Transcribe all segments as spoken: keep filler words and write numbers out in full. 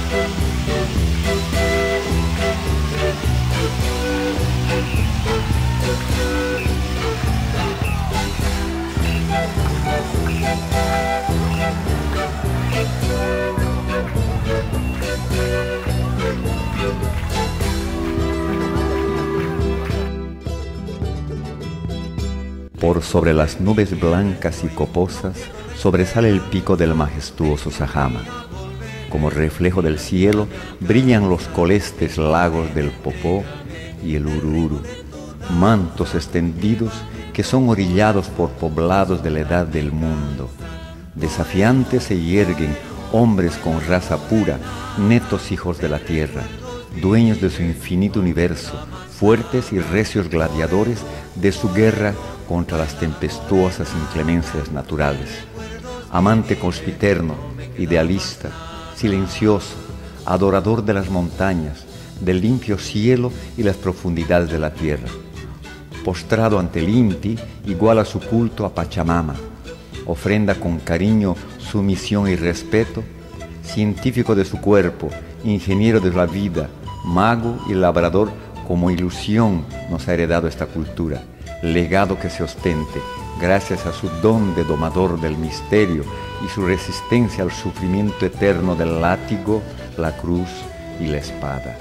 Por sobre las nubes blancas y coposas sobresale el pico del majestuoso Sajama. Como reflejo del cielo brillan los colestes lagos del Popó y el Ururu, mantos extendidos que son orillados por poblados de la edad del mundo. Desafiantes se yerguen hombres con raza pura, netos hijos de la tierra, dueños de su infinito universo, fuertes y recios gladiadores de su guerra contra las tempestuosas inclemencias naturales. Amante conspiterno, idealista, silencioso, adorador de las montañas, del limpio cielo y las profundidades de la tierra. Postrado ante el Inti, iguala su culto a Pachamama, ofrenda con cariño, sumisión y respeto, científico de su cuerpo, ingeniero de la vida, mago y labrador, como ilusión nos ha heredado esta cultura, legado que se ostente gracias a su don de domador del misterio y su resistencia al sufrimiento eterno del látigo, la cruz y la espada.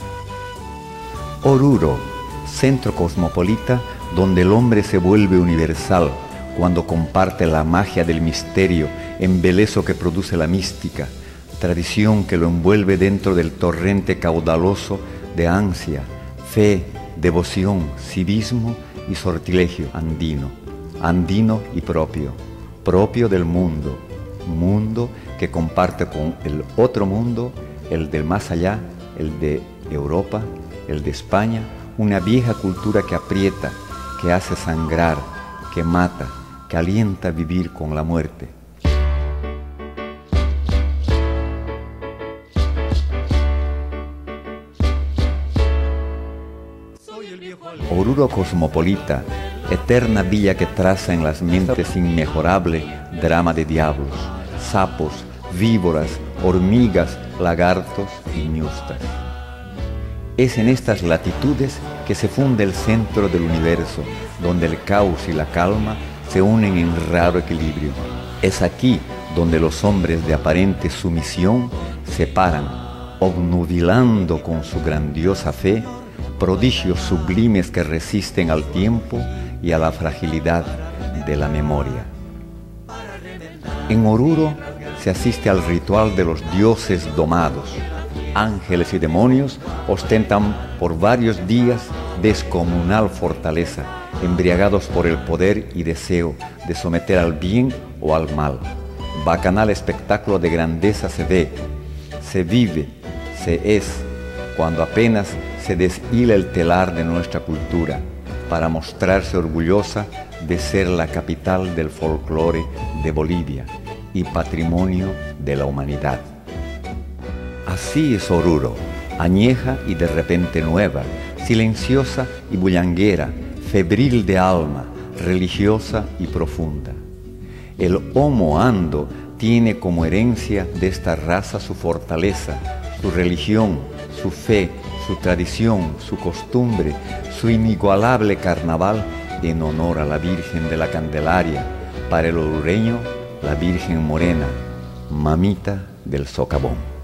Oruro, centro cosmopolita donde el hombre se vuelve universal cuando comparte la magia del misterio, embelezo que produce la mística, tradición que lo envuelve dentro del torrente caudaloso de ansia, fe, devoción, civismo y sortilegio andino, andino y propio, propio del mundo, mundo que comparte con el otro mundo, el del más allá, el de Europa, el de España, una vieja cultura que aprieta, que hace sangrar, que mata, que alienta a vivir con la muerte. Oruro cosmopolita, eterna villa que traza en las mentes inmejorable drama de diablos, sapos, víboras, hormigas, lagartos y ñustas. Es en estas latitudes que se funde el centro del universo, donde el caos y la calma se unen en raro equilibrio. Es aquí donde los hombres de aparente sumisión se paran, obnubilando con su grandiosa fe prodigios sublimes que resisten al tiempo y a la fragilidad de la memoria. En Oruro se asiste al ritual de los dioses domados. Ángeles y demonios ostentan por varios días descomunal fortaleza, embriagados por el poder y deseo de someter al bien o al mal. Bacanal espectáculo de grandeza se ve, se vive, se es, cuando apenas se deshila el telar de nuestra cultura para mostrarse orgullosa de ser la capital del folclore de Bolivia y patrimonio de la humanidad. Así es Oruro, añeja y de repente nueva, silenciosa y bullanguera, febril de alma, religiosa y profunda. El Homo Ando tiene como herencia de esta raza su fortaleza, su religión, su fe, su tradición, su costumbre, su inigualable carnaval en honor a la Virgen de la Candelaria, para el orureño, la Virgen Morena, mamita del socavón.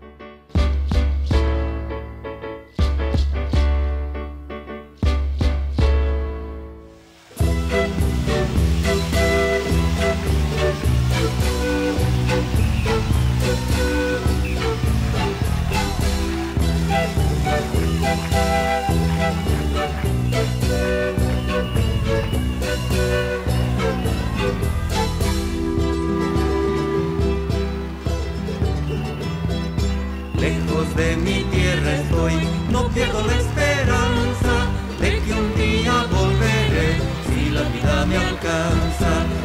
Lejos de mi tierra estoy, no pierdo la esperanza de que un día volveré, si la vida me alcanza.